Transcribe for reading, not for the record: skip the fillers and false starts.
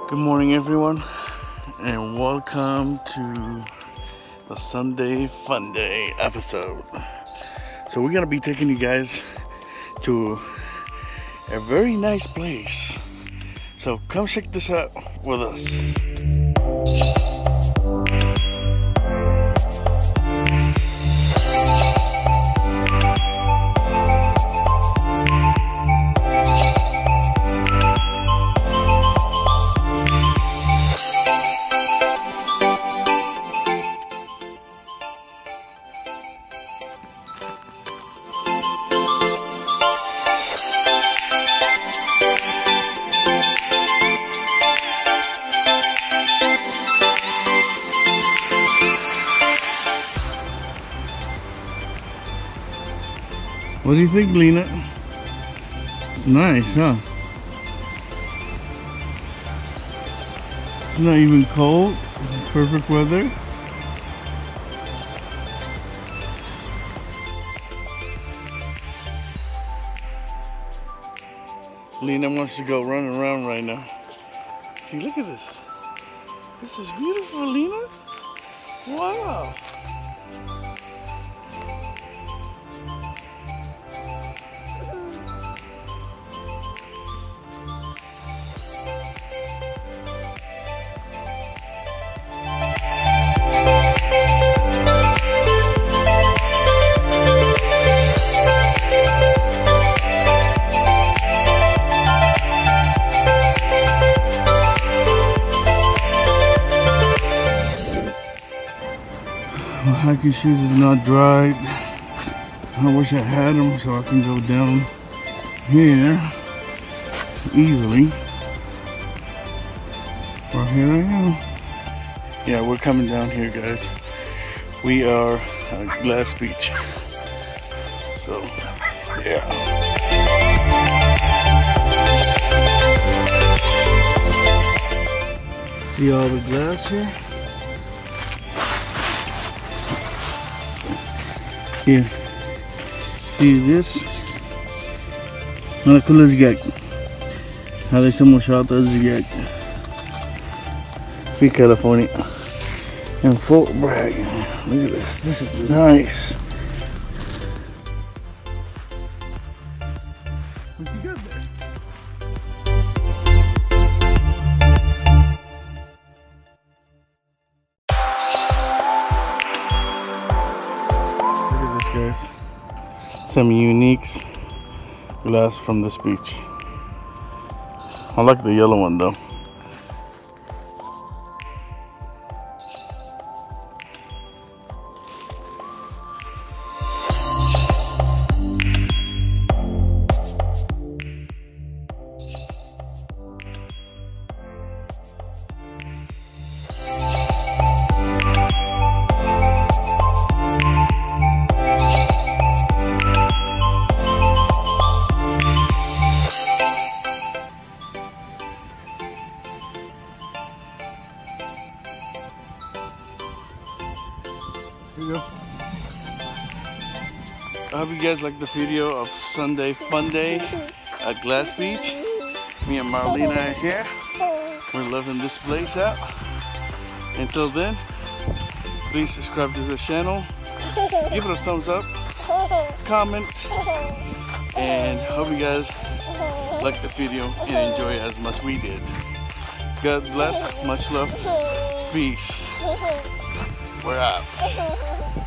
Good morning, everyone, and welcome to the Sunday Funday episode. So we're gonna be taking you guys to a very nice place. So come check this out with us. What do you think, Lena? It's nice, huh? It's not even cold. Perfect weather. Lena wants to go running around right now. See, look at this. This is beautiful, Lena. Wow. My hiking shoes is not dried. I wish I had them so I can go down here easily. Well, here I am. Yeah, we're coming down here, guys. We are at Glass Beach. So, yeah. See all the glass here? Here, see this? Mana kula zigag. Hada sa mo shot zigag. Free California. And Fort Bragg. Look at this. This is nice. What you got there? Guys, some uniques glass from this beach. I like the yellow one though. Here you go. I hope you guys like the video of Sunday Funday at Glass Beach. Me and Marlena are here. We're loving this place out. Until then, please subscribe to the channel. Give it a thumbs up. Comment. And hope you guys like the video and enjoy it as much as we did. God bless. Much love. Peace. We're out.